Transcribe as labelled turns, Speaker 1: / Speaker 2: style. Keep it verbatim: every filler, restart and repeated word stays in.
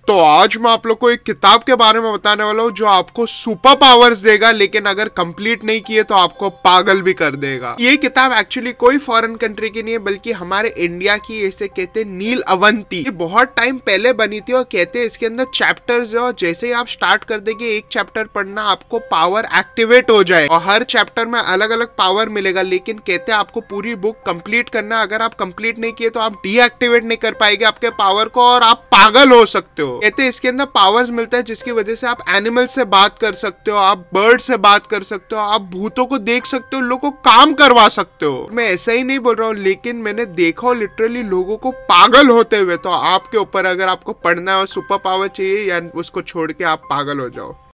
Speaker 1: तो आज मैं आप लोग को एक किताब के बारे में बताने वाला हूँ जो आपको सुपर पावर्स देगा, लेकिन अगर कंप्लीट नहीं किए तो आपको पागल भी कर देगा। ये किताब एक्चुअली कोई फॉरेन कंट्री की नहीं है, बल्कि हमारे इंडिया की, इसे कहते हैं नील अवंती। ये बहुत टाइम पहले बनी थी और कहते हैं इसके अंदर चैप्टर्स है, और जैसे ही आप स्टार्ट कर देंगे एक चैप्टर पढ़ना, आपको पावर एक्टिवेट हो जाए और हर चैप्टर में अलग अलग पावर मिलेगा। लेकिन कहते हैं आपको पूरी बुक कंप्लीट करना, अगर आप कंप्लीट नहीं किए तो आप डीएक्टिवेट नहीं कर पाएंगे आपके पावर को और आप पागल हो सकते हो। कहते हैं इसके अंदर पावर्स मिलता है जिसकी वजह से आप एनिमल से बात कर सकते हो, आप बर्ड से बात कर सकते हो, आप भूतों को देख सकते हो, लोगों को काम करवा सकते हो। मैं ऐसा ही नहीं बोल रहा हूँ, लेकिन मैंने देखा लिटरली लोगों को पागल होते हुए। तो आपके ऊपर, अगर आपको पढ़ना है और सुपर पावर चाहिए या उसको छोड़ के आप पागल हो जाओ।